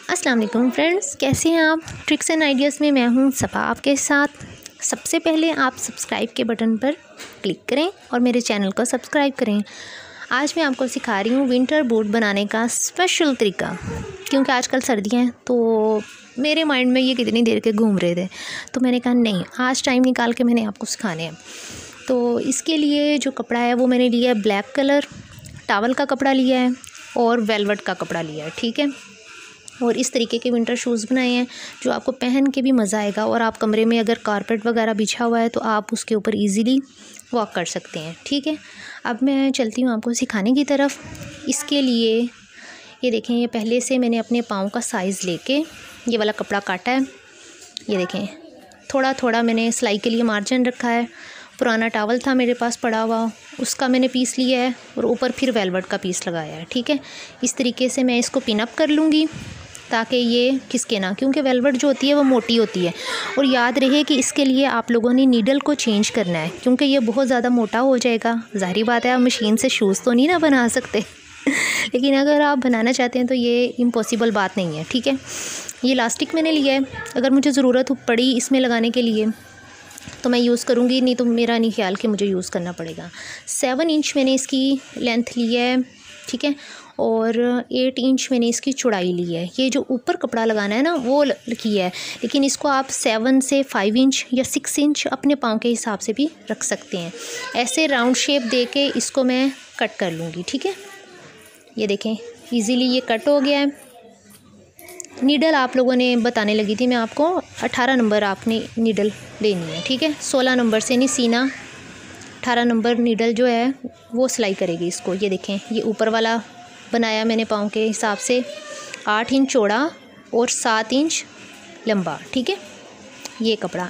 अस्सलाम वालेकुम फ्रेंड्स, कैसे हैं आप। ट्रिक्स एंड आइडियाज़ में मैं हूं सफ़ा आपके साथ। सबसे पहले आप सब्सक्राइब के बटन पर क्लिक करें और मेरे चैनल को सब्सक्राइब करें। आज मैं आपको सिखा रही हूं विंटर बूट बनाने का स्पेशल तरीका, क्योंकि आजकल सर्दियां हैं तो मेरे माइंड में ये कितनी देर के घूम रहे थे, तो मैंने कहा नहीं, आज टाइम निकाल के मैंने आपको सिखाने हैं। तो इसके लिए जो कपड़ा है वो मैंने लिया है ब्लैक कलर, टावल का कपड़ा लिया है और वेलवेट का कपड़ा लिया है, ठीक है। और इस तरीके के विंटर शूज़ बनाए हैं जो आपको पहन के भी मज़ा आएगा, और आप कमरे में अगर कारपेट वगैरह बिछा हुआ है तो आप उसके ऊपर इजीली वॉक कर सकते हैं, ठीक है। अब मैं चलती हूँ आपको सिखाने की तरफ। इसके लिए ये देखें, ये पहले से मैंने अपने पाँव का साइज़ लेके ये वाला कपड़ा काटा है। ये देखें, थोड़ा थोड़ा मैंने सिलाई के लिए मार्जिन रखा है। पुराना टावल था मेरे पास पड़ा हुआ, उसका मैंने पीस लिया है और ऊपर फिर वेलवेट का पीस लगाया है, ठीक है। इस तरीके से मैं इसको पिन अप कर लूँगी ताकि ये खिसके ना, क्योंकि वेलवेट जो होती है वो मोटी होती है। और याद रहे कि इसके लिए आप लोगों ने नीडल को चेंज करना है, क्योंकि ये बहुत ज़्यादा मोटा हो जाएगा। ज़ाहिर बात है, आप मशीन से शूज़ तो नहीं ना बना सकते लेकिन अगर आप बनाना चाहते हैं तो ये इम्पॉसिबल बात नहीं है, ठीक है। ये इलास्टिक मैंने लिया है, अगर मुझे ज़रूरत पड़ी इसमें लगाने के लिए तो मैं यूज़ करूँगी, नहीं तो मेरा नहीं ख्याल कि मुझे यूज़ करना पड़ेगा। 7 इंच मैंने इसकी लेंथ ली है, ठीक है, और 8 इंच मैंने इसकी चौड़ाई ली है। ये जो ऊपर कपड़ा लगाना है ना वो किया है, लेकिन इसको आप 7 से 5 इंच या 6 इंच अपने पाँव के हिसाब से भी रख सकते हैं। ऐसे राउंड शेप दे के इसको मैं कट कर लूँगी, ठीक है। ये देखें, ईज़िली ये कट हो गया है। नीडल आप लोगों ने बताने लगी थी मैं आपको, 18 नंबर आपने नीडल लेनी है, ठीक है। 16 नंबर से नहीं सीना, 18 नंबर नीडल जो है वो सिलाई करेगी इसको। ये देखें, ये ऊपर वाला बनाया मैंने पाँव के हिसाब से, 8 इंच चौड़ा और 7 इंच लंबा, ठीक है। ये कपड़ा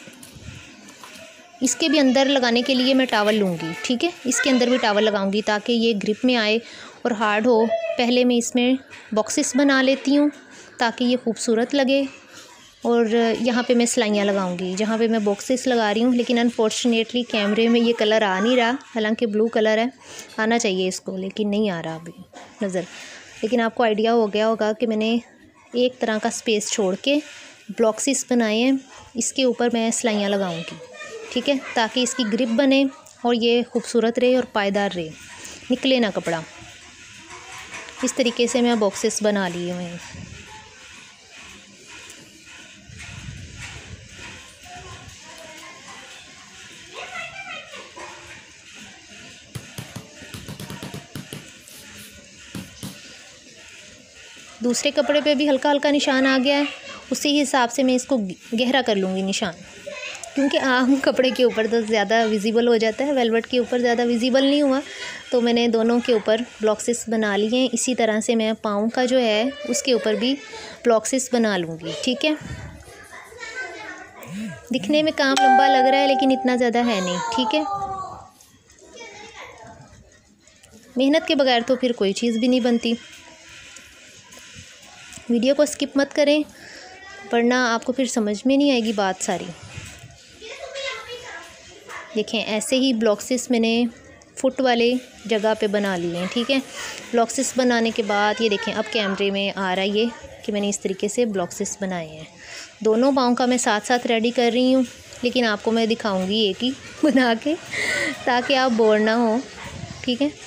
इसके भी अंदर लगाने के लिए मैं टावल लूँगी, ठीक है। इसके अंदर भी टावल लगाऊंगी ताकि ये ग्रिप में आए और हार्ड हो। पहले मैं इसमें बॉक्सेस बना लेती हूँ ताकि ये खूबसूरत लगे, और यहाँ पे मैं सिलाइयाँ लगाऊंगी जहाँ पे मैं बॉक्सेस लगा रही हूँ। लेकिन अनफॉर्चुनेटली कैमरे में ये कलर आ नहीं रहा, हालांकि ब्लू कलर है, आना चाहिए इसको, लेकिन नहीं आ रहा अभी नज़र। लेकिन आपको आइडिया हो गया होगा कि मैंने एक तरह का स्पेस छोड़ के ब्लॉक्सेस बनाए हैं, इसके ऊपर मैं सिलाइयाँ लगाऊँगी, ठीक है, ताकि इसकी ग्रिप बने और ये खूबसूरत रहे और पायदार रहे, निकले ना कपड़ा। इस तरीके से मैं बॉक्सेस बना लिए हुए हैं। दूसरे कपड़े पे भी हल्का हल्का निशान आ गया है, उसी हिसाब से मैं इसको गहरा कर लूँगी निशान, क्योंकि आम कपड़े के ऊपर तो ज़्यादा विजिबल हो जाता है, वेलवेट के ऊपर ज़्यादा विजिबल नहीं हुआ। तो मैंने दोनों के ऊपर ब्लॉक्सेस बना लिए हैं। इसी तरह से मैं पाँव का जो है उसके ऊपर भी ब्लॉक्सेस बना लूँगी, ठीक है। दिखने में काम लंबा लग रहा है लेकिन इतना ज़्यादा है नहीं, ठीक है। मेहनत के बगैर तो फिर कोई चीज़ भी नहीं बनती। वीडियो को स्किप मत करें, वरना आपको फिर समझ में नहीं आएगी बात सारी। देखें, ऐसे ही ब्लॉक्सेस मैंने फुट वाले जगह पे बना लिए हैं, ठीक है। ब्लॉक्सेस बनाने के बाद ये देखें, अब कैमरे में आ रहा है ये कि मैंने इस तरीके से ब्लॉक्सेस बनाए हैं। दोनों पाँव का मैं साथ साथ रेडी कर रही हूँ, लेकिन आपको मैं दिखाऊँगी एक ही बना के ताकि आप बोर ना हो, ठीक है।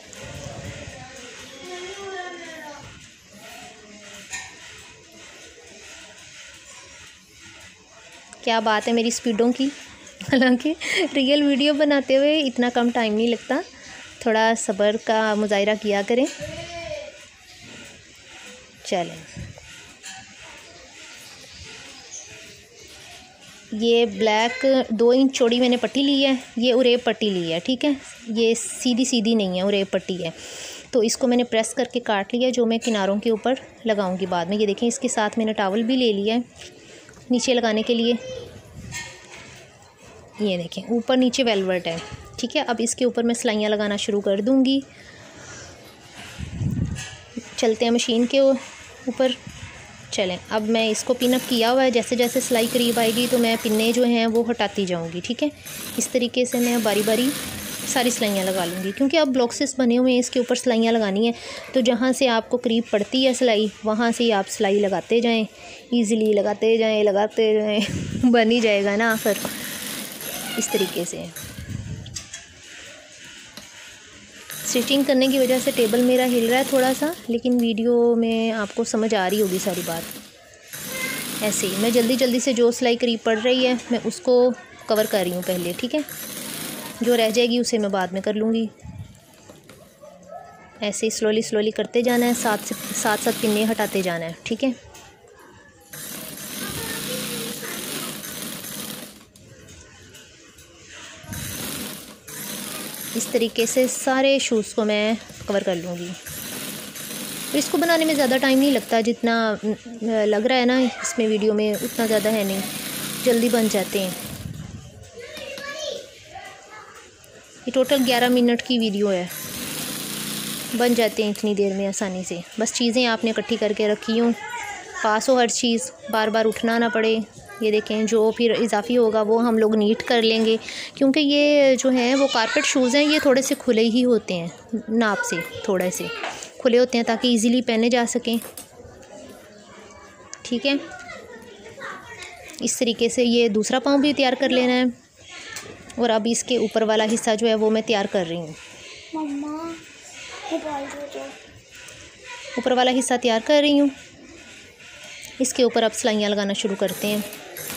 क्या बात है मेरी स्पीडों की, हालांकि रियल वीडियो बनाते हुए इतना कम टाइम नहीं लगता, थोड़ा सब्र का मुजाहिरा किया करें। चलें, ये ब्लैक 2 इंच चौड़ी मैंने पट्टी ली है, ये उरेब पट्टी ली है, ठीक है। ये सीधी सीधी नहीं है, उरेब पट्टी है। तो इसको मैंने प्रेस करके काट लिया, जो मैं किनारों के ऊपर लगाऊंगी बाद में। ये देखें, इसके साथ मैंने टावल भी ले लिया है नीचे लगाने के लिए। ये देखें, ऊपर नीचे वेलवेट है, ठीक है। अब इसके ऊपर मैं सिलाइयाँ लगाना शुरू कर दूँगी। चलते हैं मशीन के ऊपर। चलें, अब मैं इसको पिन अप किया हुआ है, जैसे जैसे सिलाई करीब आएगी तो मैं पिन्ने जो हैं वो हटाती जाऊँगी, ठीक है। इस तरीके से मैं बारी बारी सारी सिलाइयाँ लगा लूँगी, क्योंकि अब ब्लॉक्सेस बने हुए हैं, इसके ऊपर सिलाइयाँ लगानी है। तो जहाँ से आपको करीब पड़ती है सिलाई, वहाँ से ही आप सिलाई लगाते जाएं, इजीली लगाते जाएं बन ही जाएगा ना फिर इस तरीके से। स्टिचिंग करने की वजह से टेबल मेरा हिल रहा है थोड़ा सा, लेकिन वीडियो में आपको समझ आ रही होगी सारी बात। ऐसे ही मैं जल्दी जल्दी से जो सिलाई करीब पड़ रही है मैं उसको कवर कर रही हूँ पहले, ठीक है। जो रह जाएगी उसे मैं बाद में कर लूँगी। ऐसे ही स्लोली स्लोली करते जाना है, साथ साथ पिन्ने हटाते जाना है, ठीक है। इस तरीके से सारे शूज़ को मैं कवर कर लूँगी। तो इसको बनाने में ज़्यादा टाइम नहीं लगता, जितना लग रहा है ना इसमें वीडियो में उतना ज़्यादा है नहीं, जल्दी बन जाते हैं। ये टोटल 11 मिनट की वीडियो है, बन जाते हैं इतनी देर में आसानी से। बस चीज़ें आपने इकट्ठी करके रखी हूँ, पास हो हर चीज़, बार बार उठना ना पड़े। ये देखें, जो फिर इजाफी होगा वो हम लोग नीट कर लेंगे, क्योंकि ये जो है वो कारपेट शूज़ हैं, ये थोड़े से खुले ही होते हैं, नाप से थोड़े से खुले होते हैं ताकि इजीली पहने जा सकें, ठीक है। इस तरीके से ये दूसरा पाँव भी तैयार कर लेना है, और अब इसके ऊपर वाला हिस्सा जो है वो मैं तैयार कर रही हूँ। ऊपर वाला हिस्सा तैयार कर रही हूँ, इसके ऊपर अब सिलाइयाँ लगाना शुरू करते हैं।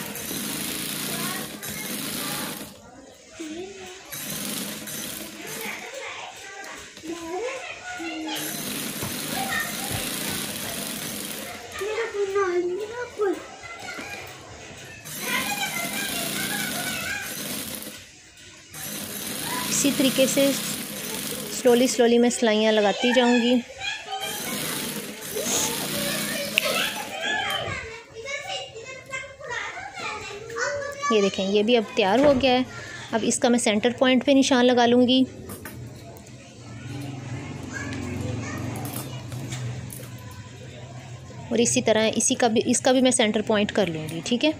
इसी तरीके से स्लोली स्लोली मैं सिलाइयाँ लगाती जाऊंगी। ये देखें, ये भी अब तैयार हो गया है। अब इसका मैं सेंटर पॉइंट पे निशान लगा लूँगी। और इसी तरह इसका भी मैं सेंटर पॉइंट कर लूँगी, ठीक है।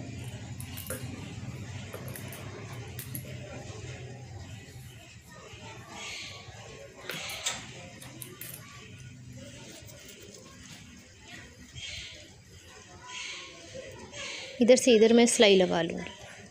इधर से इधर मैं सिलाई लगा लूँगी।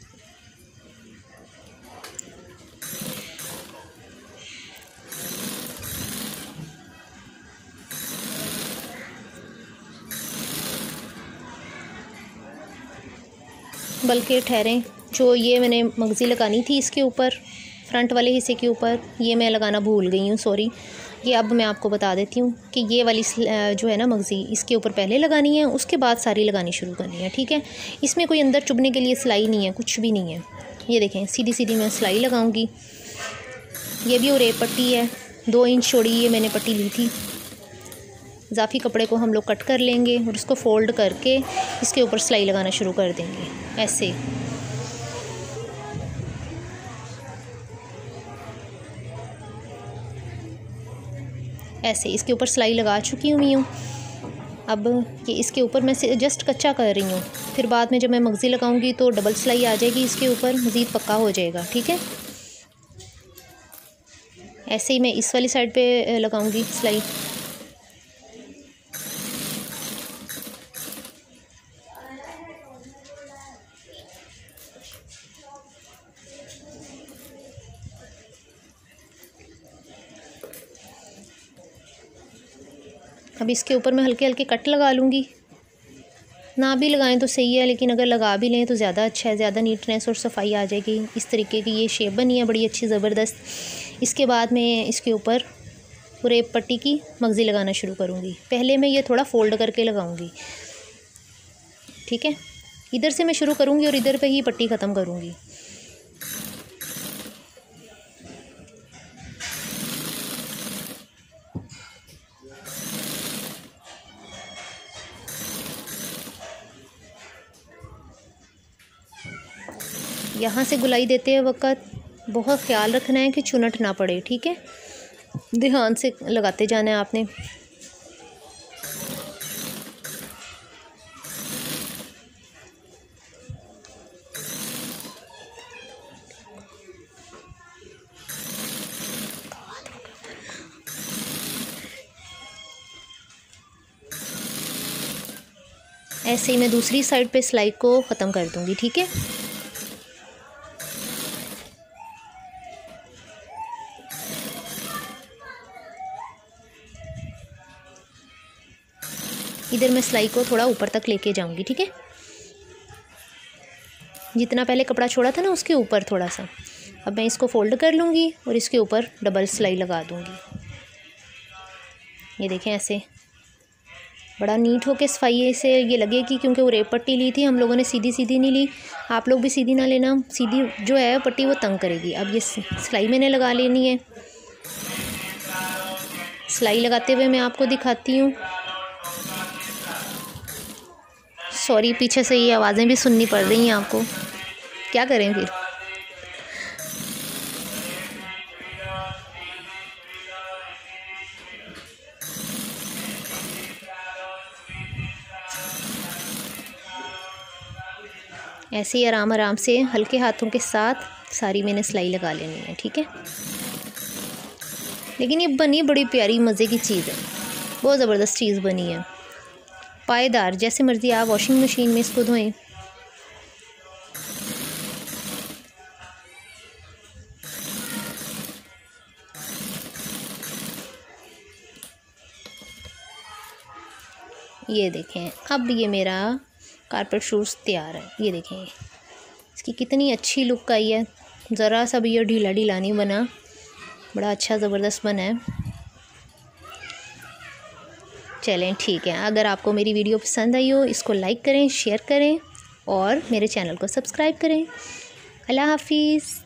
बल्कि ठहरें, जो ये मैंने मगज़ी लगानी थी इसके ऊपर, फ्रंट वाले हिस्से के ऊपर, ये मैं लगाना भूल गई हूँ, सॉरी। ये अब मैं आपको बता देती हूँ कि ये वाली जो है ना मगज़ी, इसके ऊपर पहले लगानी है, उसके बाद सारी लगानी शुरू करनी है, ठीक है। इसमें कोई अंदर चुभने के लिए सिलाई नहीं है, कुछ भी नहीं है। ये देखें, सीधी सीधी मैं सिलाई लगाऊंगी। ये भी उरेब पट्टी है, 2 इंच चौड़ी ये मैंने पट्टी ली थी। इजाफी कपड़े को हम लोग कट कर लेंगे और उसको फ़ोल्ड करके इसके ऊपर सिलाई लगाना शुरू कर देंगे, ऐसे। ऐसे इसके ऊपर सिलाई लगा चुकी हूँ। अब ये इसके ऊपर मैं जस्ट कच्चा कर रही हूँ, फिर बाद में जब मैं मगज़ी लगाऊंगी तो डबल सिलाई आ जाएगी इसके ऊपर, मज़ीद पक्का हो जाएगा, ठीक है। ऐसे ही मैं इस वाली साइड पे लगाऊंगी सिलाई। अब इसके ऊपर मैं हल्के हल्के कट लगा लूँगी। ना भी लगाएं तो सही है, लेकिन अगर लगा भी लें तो ज़्यादा अच्छा है, ज़्यादा नीटनेस और सफाई आ जाएगी। इस तरीके की ये शेप बनी है बड़ी अच्छी ज़बरदस्त। इसके बाद मैं इसके ऊपर उरेब पट्टी की मगज़ी लगाना शुरू करूँगी। पहले मैं ये थोड़ा फ़ोल्ड करके लगाऊँगी, ठीक है। इधर से मैं शुरू करूँगी और इधर पे ही पट्टी ख़त्म करूँगी। यहाँ से गुलाई देते वक्त बहुत ख्याल रखना है कि चुनट ना पड़े, ठीक है। ध्यान से लगाते जाना है आपने। ऐसे ही मैं दूसरी साइड पे सिलाई को ख़त्म कर दूँगी। ठीक है, इधर मैं सिलाई को थोड़ा ऊपर तक लेके जाऊँगी। ठीक है, जितना पहले कपड़ा छोड़ा था ना उसके ऊपर थोड़ा सा। अब मैं इसको फोल्ड कर लूँगी और इसके ऊपर डबल सिलाई लगा दूँगी। ये देखें, ऐसे बड़ा नीट होके सफाई से ये लगेगी, क्योंकि वो रेप पट्टी ली थी हम लोगों ने, सीधी सीधी नहीं ली। आप लोग भी सीधी ना लेना, सीधी जो है पट्टी वो तंग करेगी। अब ये सिलाई मैंने लगा लेनी है। सिलाई लगाते हुए मैं आपको दिखाती हूँ। सॉरी, पीछे से ये आवाज़ें भी सुननी पड़ रही हैं आपको, क्या करें फिर। ऐसे ही आराम आराम से हल्के हाथों के साथ सारी मैंने सिलाई लगा लेनी है। ठीक है, लेकिन ये बनी बड़ी प्यारी मज़े की चीज़ है, बहुत ज़बरदस्त चीज़ बनी है, पायदार। जैसे मर्ज़ी आप वॉशिंग मशीन में इसको धोएं। ये देखें, अब ये मेरा कारपेट शूज़ तैयार है। ये देखें इसकी कितनी अच्छी लुक आई है, ज़रा सा भी ये ढीला ढीला नहीं बना, बड़ा अच्छा ज़बरदस्त बना है। चलें ठीक है, अगर आपको मेरी वीडियो पसंद आई हो इसको लाइक करें, शेयर करें और मेरे चैनल को सब्सक्राइब करें। अल्लाह हाफिज़।